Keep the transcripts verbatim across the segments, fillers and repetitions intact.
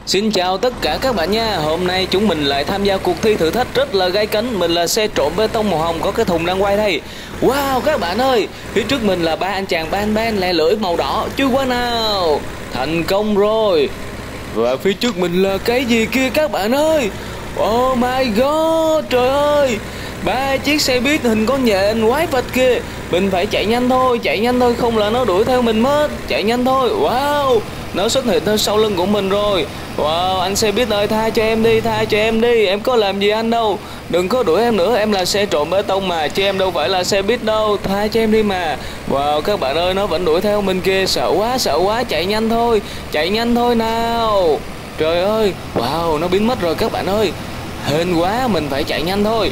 Xin chào tất cả các bạn nha. Hôm nay chúng mình lại tham gia cuộc thi thử thách rất là gay cấn. Mình là xe trộn bê tông màu hồng có cái thùng đang quay đây. Wow các bạn ơi, phía trước mình là ba anh chàng ban ban lè lưỡi màu đỏ. Chui qua nào. Thành công rồi. Và phía trước mình là cái gì kia các bạn ơi. Oh my god, trời ơi, ba chiếc xe buýt hình con nhện quái vật kia. Mình phải chạy nhanh thôi, chạy nhanh thôi, không là nó đuổi theo mình mất. Chạy nhanh thôi. Wow, nó xuất hiện theo sau lưng của mình rồi. Wow, anh xe buýt ơi, tha cho em đi, tha cho em đi. Em có làm gì anh đâu. Đừng có đuổi em nữa, em là xe trộn bê tông mà, chứ em đâu phải là xe buýt đâu. Tha cho em đi mà. Wow, các bạn ơi, nó vẫn đuổi theo mình kia. Sợ quá, sợ quá, chạy nhanh thôi. Chạy nhanh thôi nào. Trời ơi, wow, nó biến mất rồi các bạn ơi. Hên quá, mình phải chạy nhanh thôi.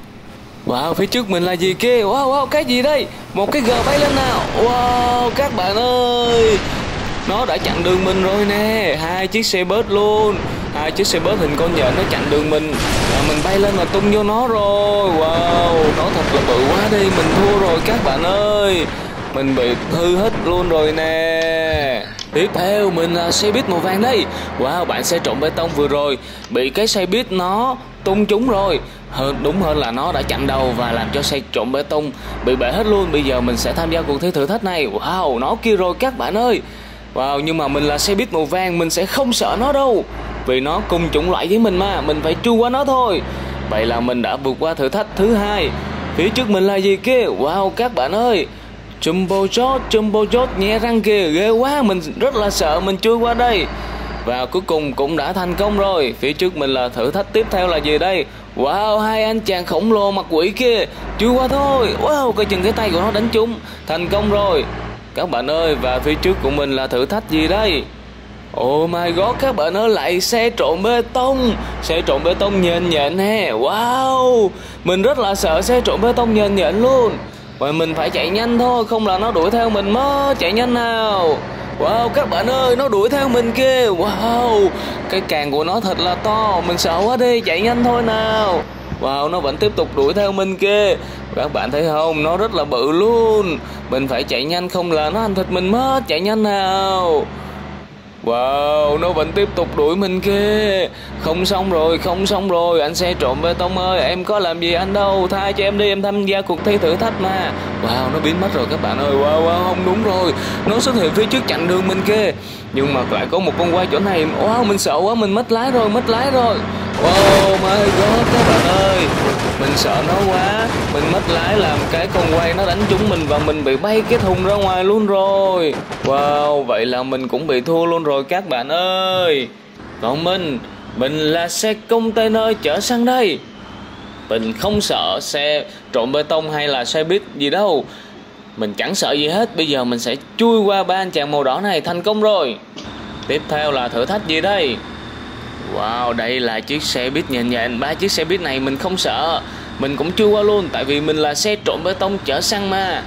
Wow, phía trước mình là gì kia? Wow, wow, cái gì đây? Một cái gờ bay lên nào. Wow, các bạn ơi, nó đã chặn đường mình rồi nè. Hai chiếc xe bus luôn. Hai chiếc xe bus hình con nhện nó chặn đường mình. Và mình bay lên và tung vô nó rồi. Wow, nó thật là bự quá đi. Mình thua rồi các bạn ơi. Mình bị hư hết luôn rồi nè. Tiếp theo mình là xe buýt màu vàng đây. Wow, bạn xe trộn bê tông vừa rồi bị cái xe buýt nó tung trúng rồi. Hơn đúng hơn là nó đã chặn đầu và làm cho xe trộn bê tông bị bể hết luôn. Bây giờ mình sẽ tham gia cuộc thi thử thách này. Wow, nó kia rồi các bạn ơi. Wow, nhưng mà mình là xe buýt màu vàng, mình sẽ không sợ nó đâu. Vì nó cùng chủng loại với mình mà, mình phải chui qua nó thôi. Vậy là mình đã vượt qua thử thách thứ hai. Phía trước mình là gì kia? Wow các bạn ơi, Jumbo Jet, Jumbo Jet nhe răng kìa, ghê quá, mình rất là sợ, mình chui qua đây. Và cuối cùng cũng đã thành công rồi. Phía trước mình là thử thách tiếp theo là gì đây? Wow, hai anh chàng khổng lồ mặt quỷ kia, chui qua thôi. Wow, coi chừng cái tay của nó đánh trúng. Thành công rồi các bạn ơi. Và phía trước của mình là thử thách gì đây? Oh my god các bạn ơi, lại xe trộn bê tông. Xe trộn bê tông nhện nhện nè. Wow, mình rất là sợ xe trộn bê tông nhện nhện luôn. Và mình phải chạy nhanh thôi, không là nó đuổi theo mình mất. Chạy nhanh nào. Wow các bạn ơi, nó đuổi theo mình kia. Wow, cái càng của nó thật là to. Mình sợ quá đi, chạy nhanh thôi nào. Wow, nó vẫn tiếp tục đuổi theo mình kia. Các bạn thấy không, nó rất là bự luôn. Mình phải chạy nhanh, không là nó ăn thịt mình mất. Chạy nhanh nào. Wow, nó vẫn tiếp tục đuổi mình kia. Không xong rồi, không xong rồi. Anh xe trộn bê tông ơi, em có làm gì anh đâu. Tha cho em đi, em tham gia cuộc thi thử thách mà. Wow, nó biến mất rồi các bạn ơi. Wow, wow, không đúng rồi. Nó xuất hiện phía trước chặn đường mình kia. Nhưng mà lại có một con quay chỗ này. Wow, mình sợ quá, mình mất lái rồi, mất lái rồi. Oh my god các bạn ơi, mình sợ nó quá. Mình mất lái làm cái con quay nó đánh trúng mình và mình bị bay cái thùng ra ngoài luôn rồi. Wow, vậy là mình cũng bị thua luôn rồi các bạn ơi. Còn mình, mình là xe container chở xăng đây. Mình không sợ xe trộn bê tông hay là xe buýt gì đâu. Mình chẳng sợ gì hết. Bây giờ mình sẽ chui qua ba anh chàng màu đỏ này. Thành công rồi. Tiếp theo là thử thách gì đây? Wow, đây là chiếc xe buýt nhện nhện. Ba chiếc xe buýt này mình không sợ. Mình cũng chui qua luôn, tại vì mình là xe trộn bê tông chở xăng mà.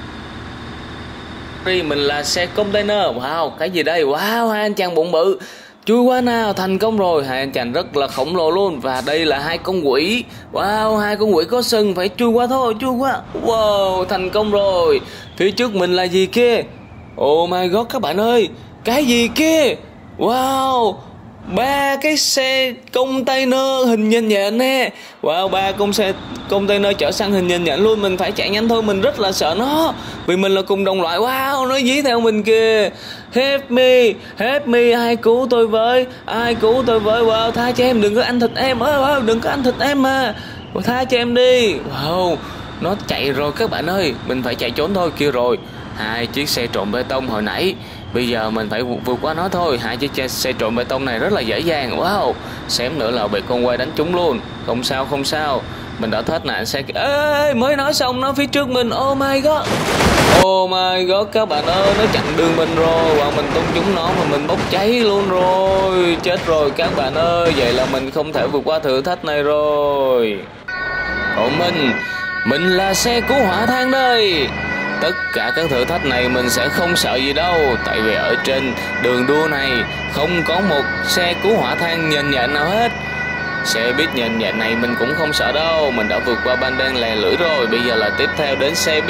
Mình là xe container. Wow, cái gì đây? Wow, hai anh chàng bụng bự. Chui qua nào, thành công rồi. Hai anh chàng rất là khổng lồ luôn. Và đây là hai con quỷ. Wow, hai con quỷ có sừng, phải chui qua thôi, chui qua. Wow, thành công rồi. Phía trước mình là gì kia? Oh my god các bạn ơi, cái gì kia? Wow, ba cái xe container hình nhện nhện nè. Wow, ba con xe container chở xăng hình nhện nhện luôn. Mình phải chạy nhanh thôi, mình rất là sợ nó. Vì mình là cùng đồng loại. Wow, nó dí theo mình kìa. Help me, help me, ai cứu tôi với, ai cứu tôi với. Wow, tha cho em, đừng có ăn thịt em. Wow, đừng có ăn thịt em mà. Tha cho em đi. Wow, nó chạy rồi các bạn ơi. Mình phải chạy trốn thôi. Kia rồi, hai chiếc xe trộn bê tông hồi nãy. Bây giờ mình phải vượt qua nó thôi. Hai chiếc xe trộn bê tông này rất là dễ dàng. Wow, xém nữa là bị con quay đánh trúng luôn. Không sao, không sao, mình đã thoát nạn xe. Ê, mới nói xong nó phía trước mình. Oh my god, oh my god các bạn ơi, nó chặn đường mình rồi. Và mình tung trúng nó mà mình bốc cháy luôn rồi. Chết rồi các bạn ơi. Vậy là mình không thể vượt qua thử thách này rồi. Còn mình, mình là xe cứu hỏa than đây. Tất cả các thử thách này mình sẽ không sợ gì đâu. Tại vì ở trên đường đua này không có một xe cứu hỏa than nhện nhện nào hết. Xe buýt nhện nhện này mình cũng không sợ đâu. Mình đã vượt qua ban đen lè lưỡi rồi. Bây giờ là tiếp theo đến xe buýt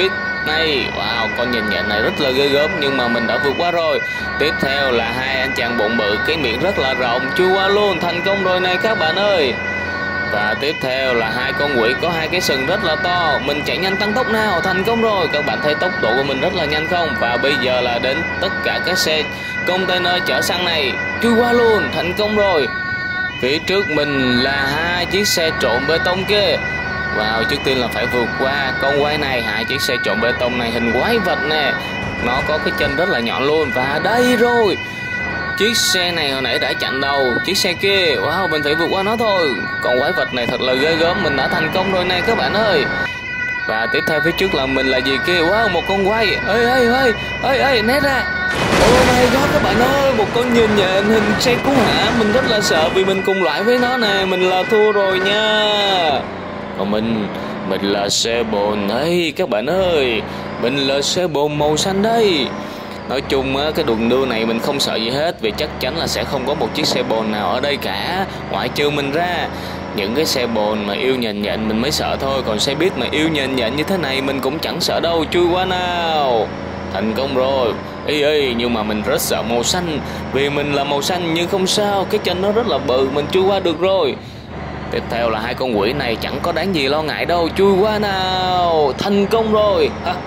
này. Wow, con nhìn nhện này rất là ghê gớm nhưng mà mình đã vượt qua rồi. Tiếp theo là hai anh chàng bụng bự, cái miệng rất là rộng, chui qua luôn, thành công rồi này các bạn ơi. Và tiếp theo là hai con quỷ có hai cái sừng rất là to. Mình chạy nhanh tăng tốc nào, thành công rồi. Các bạn thấy tốc độ của mình rất là nhanh không? Và bây giờ là đến tất cả các xe container chở xăng này, chui qua luôn, thành công rồi. Phía trước mình là hai chiếc xe trộn bê tông kia. Wow, trước tiên là phải vượt qua con quái này. Hai chiếc xe trộn bê tông này hình quái vật nè, nó có cái chân rất là nhọn luôn. Và đây rồi, chiếc xe này hồi nãy đã chặn đầu chiếc xe kia. Wow, mình phải vượt qua nó thôi. Con quái vật này thật là ghê gớm. Mình đã thành công rồi này các bạn ơi. Và tiếp theo phía trước là mình là gì kia? Wow, một con quay. Ê ê ê ê ê, né ra. Oh my god các bạn ơi, một con nhìn nhện hình xe cứu hỏa. Mình rất là sợ vì mình cùng loại với nó nè. Mình là thua rồi nha. Còn mình Mình là xe bồn đây các bạn ơi. Mình là xe bồn màu xanh đây. Nói chung á, cái đường đua này mình không sợ gì hết, vì chắc chắn là sẽ không có một chiếc xe bồn nào ở đây cả, ngoại trừ mình ra. Những cái xe bồn mà yêu nhện nhện mình mới sợ thôi, còn xe buýt mà yêu nhện nhện như thế này mình cũng chẳng sợ đâu. Chui qua nào, thành công rồi. Ê ê, nhưng mà mình rất sợ màu xanh, vì mình là màu xanh nhưng không sao, cái chân nó rất là bự, mình chui qua được rồi. Tiếp theo là hai con quỷ này chẳng có đáng gì lo ngại đâu, chui qua nào, thành công rồi.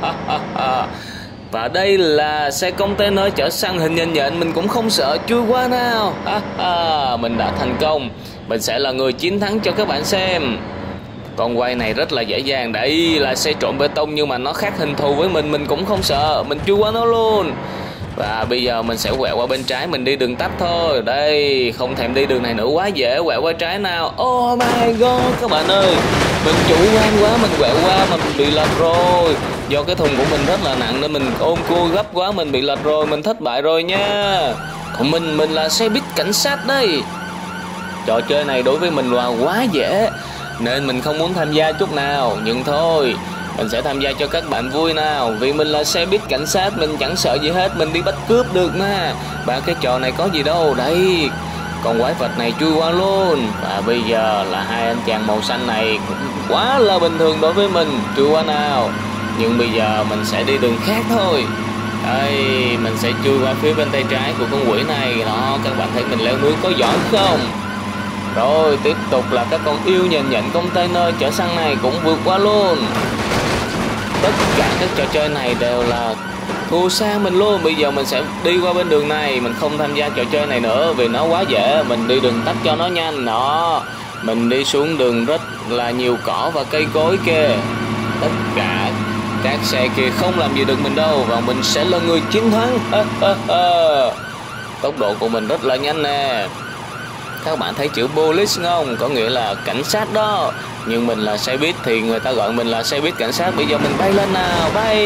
Và đây là xe container chở xăng hình nhện nhện, mình cũng không sợ, chui qua nào. Mình đã thành công, mình sẽ là người chiến thắng cho các bạn xem. Con quay này rất là dễ dàng, đây là xe trộn bê tông nhưng mà nó khác hình thù với mình, mình cũng không sợ, mình chui qua nó luôn. Và bây giờ mình sẽ quẹo qua bên trái, mình đi đường tắt thôi. Đây, không thèm đi đường này nữa, quá dễ, quẹo qua trái nào. Oh my god các bạn ơi, mình chủ quan quá, mình quẹo qua mà mình bị lệch rồi. Do cái thùng của mình rất là nặng nên mình ôm cua gấp quá, mình bị lệch rồi, mình thất bại rồi nha. Còn mình, mình là xe buýt cảnh sát đây. Trò chơi này đối với mình là quá dễ nên mình không muốn tham gia chút nào, nhưng thôi mình sẽ tham gia cho các bạn vui nào. Vì mình là xe buýt cảnh sát, mình chẳng sợ gì hết, mình đi bắt cướp được mà. Ba cái trò này có gì đâu. Đây, con quái vật này chui qua luôn. Và bây giờ là hai anh chàng màu xanh này cũng quá là bình thường đối với mình, chui qua nào. Nhưng bây giờ mình sẽ đi đường khác thôi. Đây, mình sẽ chui qua phía bên tay trái của con quỷ này. Đó, các bạn thấy mình leo núi có giỏi không? Rồi tiếp tục là các con yêu nhện nhện container chở xăng này cũng vượt qua luôn. Tất cả các trò chơi này đều là thua xa mình luôn. Bây giờ mình sẽ đi qua bên đường này, mình không tham gia trò chơi này nữa vì nó quá dễ. Mình đi đường tắt cho nó nhanh. Đó, mình đi xuống đường rất là nhiều cỏ và cây cối kia. Tất cả các xe kia không làm gì được mình đâu, và mình sẽ là người chiến thắng. Tốc độ của mình rất là nhanh nè. Các bạn thấy chữ police không? Có nghĩa là cảnh sát đó. Nhưng mình là xe buýt thì người ta gọi mình là xe buýt cảnh sát. Bây giờ mình bay lên nào, bay.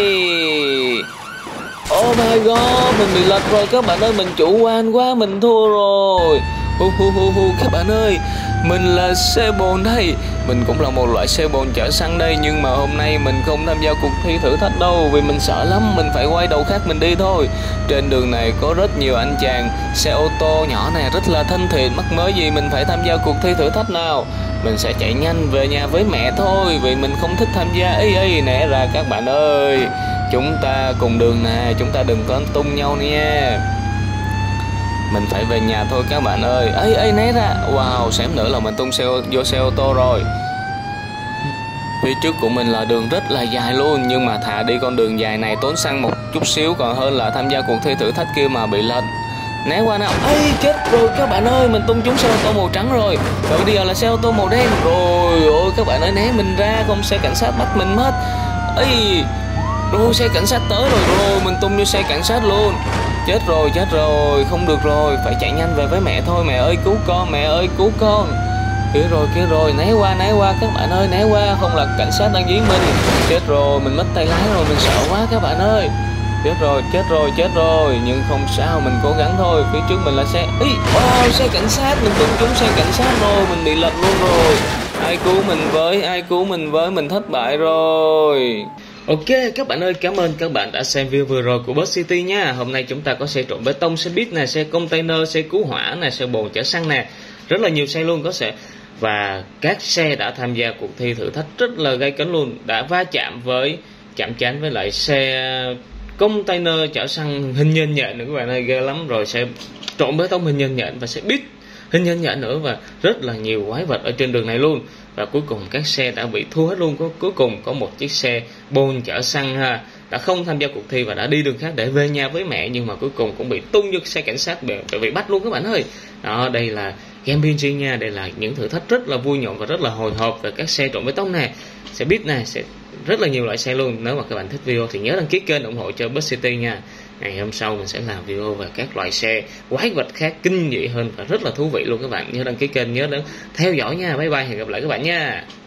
Oh my god, mình bị lệch rồi các bạn ơi, mình chủ quan quá, mình thua rồi. Hu hu hu hu, các bạn ơi, mình là xe bồn đây. Mình cũng là một loại xe bồn chở xăng đây, nhưng mà hôm nay mình không tham gia cuộc thi thử thách đâu, vì mình sợ lắm, mình phải quay đầu khác mình đi thôi. Trên đường này có rất nhiều anh chàng xe ô tô nhỏ này rất là thân thiện, mắc mớ gì mình phải tham gia cuộc thi thử thách nào. Mình sẽ chạy nhanh về nhà với mẹ thôi, vì mình không thích tham gia. Ấy ấy, né ra các bạn ơi, chúng ta cùng đường nè, chúng ta đừng có tung nhau nha. Mình phải về nhà thôi các bạn ơi. Ấy ấy, né ra. Wow, xém nữa là mình tung xe vô xe ô tô rồi. Phía trước của mình là đường rất là dài luôn, nhưng mà thà đi con đường dài này tốn xăng một chút xíu còn hơn là tham gia cuộc thi thử thách kia mà bị lệch. Né qua nào. Ây, chết rồi các bạn ơi, mình tung trúng xe ô tô màu trắng rồi. Rồi bây giờ là xe ô tô màu đen. Rồi ôi các bạn ơi, né mình ra, không xe cảnh sát bắt mình mất. Ây, rồi xe cảnh sát tới rồi. Rồi mình tung vô xe cảnh sát luôn. Chết rồi, chết rồi, không được rồi, phải chạy nhanh về với mẹ thôi. Mẹ ơi cứu con, mẹ ơi cứu con. Kia rồi, kia rồi, né qua, né qua các bạn ơi, né qua, không là cảnh sát đang dí mình. Chết rồi, mình mất tay lái rồi, mình sợ quá các bạn ơi. Chết rồi, chết rồi, chết rồi, nhưng không sao, mình cố gắng thôi. Phía trước mình là xe, ý, oh, xe cảnh sát, mình tung trúng xe cảnh sát rồi, mình bị lệch luôn rồi. Ai cứu mình với, ai cứu mình với, mình thất bại rồi. Ok các bạn ơi, cảm ơn các bạn đã xem video vừa rồi của Bus City nha. Hôm nay chúng ta có xe trộn bê tông, xe buýt nè, xe container, xe cứu hỏa nè, xe bồn chở xăng nè, rất là nhiều xe luôn có sẽ. Và các xe đã tham gia cuộc thi thử thách rất là gay cấn luôn, đã va chạm với chạm trán với lại xe container chở xăng hình nhân nhện nữa các bạn ơi, ghê lắm. Rồi sẽ trộn bê tông hình nhân nhện và sẽ biết hình nhân nhện nữa, và rất là nhiều quái vật ở trên đường này luôn. Và cuối cùng các xe đã bị thua hết luôn. Có, cuối cùng có một chiếc xe bồn chở xăng ha, đã không tham gia cuộc thi và đã đi đường khác để về nhà với mẹ, nhưng mà cuối cùng cũng bị tung vô xe cảnh sát để, để bị bắt luôn các bạn ơi. Đó, đây là game pê en giê nha. Đây là những thử thách rất là vui nhộn và rất là hồi hộp về các xe trộn bê tông này. Sẽ biết này, sẽ rất là nhiều loại xe luôn. Nếu mà các bạn thích video thì nhớ đăng ký kênh ủng hộ cho Bus City nha. Ngày hôm sau mình sẽ làm video về các loại xe quái vật khác kinh dị hơn và rất là thú vị luôn các bạn. Nhớ đăng ký kênh, nhớ đến theo dõi nha. Bye bye, hẹn gặp lại các bạn nha.